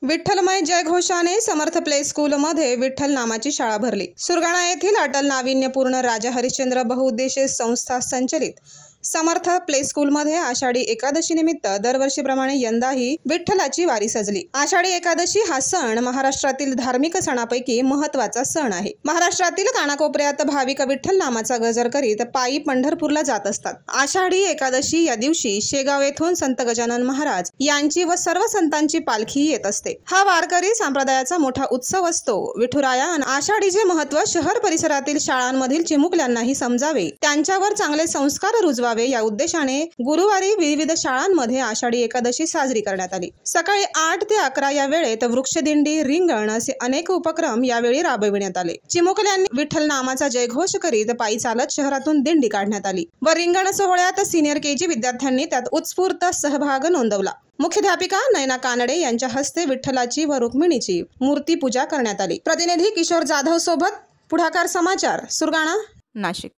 विठ्ठलमय जयघोषाने समर्थ play स्कूलमध्ये विठ्ठल नामाची शाळा भरली। सुरगाणा येथील अटल नाविन्यपूर्ण राजा हरिश्चंद्र बहुउद्देशीय संस्था संचलित समर्थ प्ले स्कूलमध्ये आषाढी एकादशी निमित्त दरवर्षीप्रमाणे यंदाही विठ्ठलाची वारी सजली। आषाढी एकादशी हा सण महाराष्ट्रातील धार्मिक सणापैकी महत्त्वाचा सण आहे। महाराष्ट्रातील कानाकोपऱ्यात भाविक विठ्ठल नामाचा गजर करीत पायी पंढरपूरला जात असतात। आषाढी एकादशी या दिवशी शेगाव येथून संत गजानन महाराज यांची व सर्व संतांची पालखी येत असते। हा वारकरी संप्रदायाचा मोठा उत्सव असतो। विठुराया आणि आषाढीचे महत्त्व शहर परिसरातील शाळांमधील चिमुकल्यांनाही समजावे, त्यांच्यावर चांगले संस्कार रुजवावे या उद्देशाने गुरुवारी विविध शाळांमध्ये आषाढी एकादशी साजरी करण्यात आली। सकाळी 8 ते 11 या वेळेत वृक्षदिंडी, रिंगण असे अनेक उपक्रम यावेळी राबविण्यात आले। चिमुकल्यांनी विठ्ठल नामाचा जयघोष करीत पायी चालत शहरातून दिंडी काढण्यात आली व रिंगण सोहळ्यात सिनियर केजी विद्यार्थ्यांनी त्यात उत्स्फूर्त सहभाग नोंदवला। मुख्याध्यापिका नयना कानडे यांच्या हस्ते विठ्ठलाची व रुक्मिणीची मूर्ती पूजा करण्यात आली। प्रतिनिधी किशोर जाधव सोबत पुढाकार समाचार, सुरगाणा, नाशिक।